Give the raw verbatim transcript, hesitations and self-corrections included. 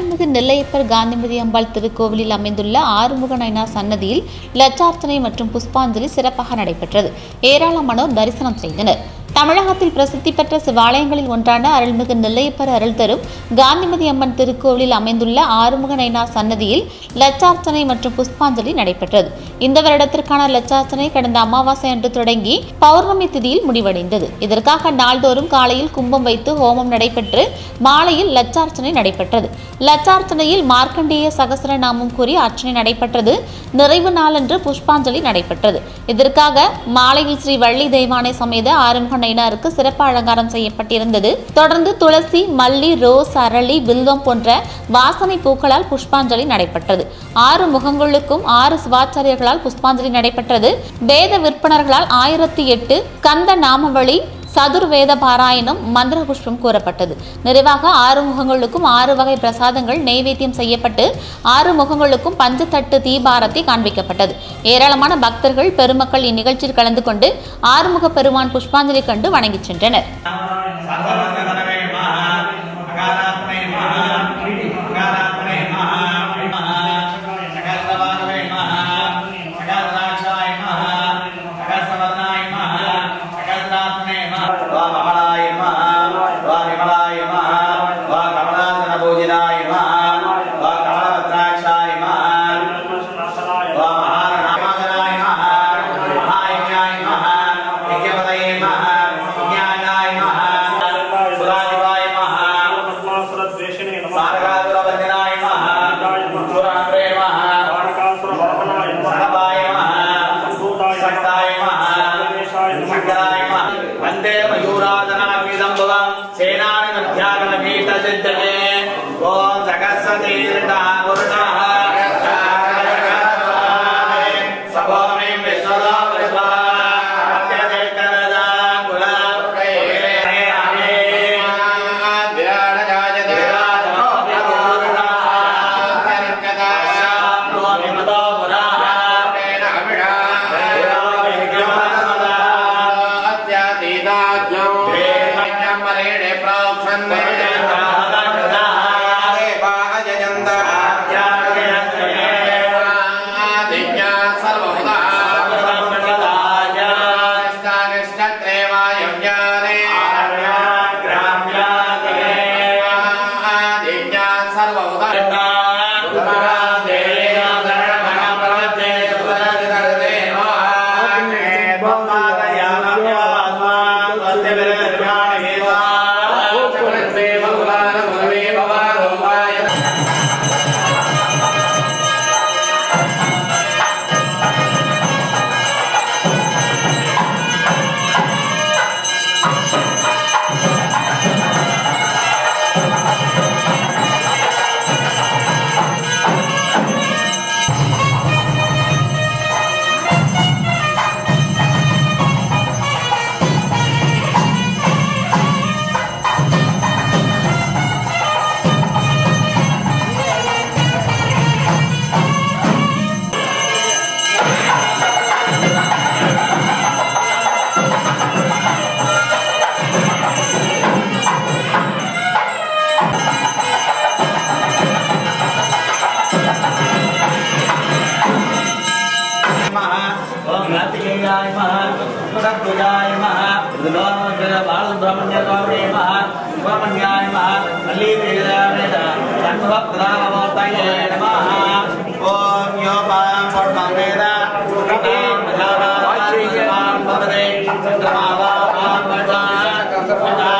அருள்மிகு நெல்லையப்பர் காந்திமதி அம்பாள் திருக்கோவிலில் அமைந்துள்ள ஆறுமுக நயினார் சன்னதியில் லட்சார்ச்சனை மற்றும் புஷ்பாஞ்சலி சிறப்பாக நடைபெற்றது. ஏராளமானோர் தரிசனம் செய்தனர். தமிழகத்தில் பிரசித்தி பெற்ற சிவாலயங்களில் ஒன்றான அருள்மிகு நெல்லையப்பர் அருள் தரும் காந்திமதி அம்மன் திருக்கோவிலில் அமைந்துள்ள ஆறுமுக நயினார் சன்னதியில் லட்சார்ச்சனை மற்றும் புஷ்பாஞ்சலி நடைபெற்றது. இந்த வருடத்திற்கான லட்சார்ச்சனை கடந்த அமாவாசை அன்று தொடங்கி பௌர்ணமி திதியில் முடிவடைந்தது. இதற்காக நாள்தோறும் காலையில் கும்பம் வைத்து ஹோமம் நடைபெற்று மாலையில் லட்சார்ச்சனை நடைபெற்றது. லட்சார்ச்சனையில் மார்க்கண்டேய சகஸ்ரநாமம் கூறி அர்ச்சனை நடைபெற்றது. நிறைவு நாளன்று புஷ்பாஞ்சலி நடைபெற்றது. இதற்காக மாலையில் ஸ்ரீ வள்ளி தெய்வானை சமேத ஆறுமுக நயினாருக்கு சிறப்பு அலங்காரம் செய்யப்பட்டிருந்தது. தொடர்ந்து துளசி, மல்லி, ரோஸ், அரளி, வில்வம் போன்ற வாசனை பூக்களால் புஷ்பாஞ்சலி நடைபெற்றது. ஆறு முகங்களுக்கும் ஆறு சிவாச்சாரியர்களால் புஷ்பாஞ்சலி நடைபெற்றது. வேத விற்பனர்களால் ஆயிரத்தி எட்டு கந்த நாமவழி சதுர்வேத பாராயணம் மந்திர புஷ்பம் கூறப்பட்டது. நிறைவாக ஆறு முகங்களுக்கும் ஆறு வகை பிரசாதங்கள் நெய்வேத்தியம் செய்யப்பட்டு ஆறு முகங்களுக்கும் பஞ்சத்தட்டு தீபாரத்தை காண்பிக்கப்பட்டது. ஏராளமான பக்தர்கள் பெருமக்கள் இந்நிகழ்ச்சியில் கலந்து கொண்டு ஆறுமுக பெருமான் புஷ்பாஞ்சலி கண்டு வணங்கி சென்றனர். वंदे मयूराधनाभिदं भवं सेनानि मध्यागमगीत सिद्धये ओम जगत्सतीर्था गुरुणः सभोमिं विश्वदा विश्वा अत्यधिकनदा कुलाप्रे हरे ध्यानजायते राजनो करिकदा शाप्तो विमतो पुराः तेन अभिषा ओम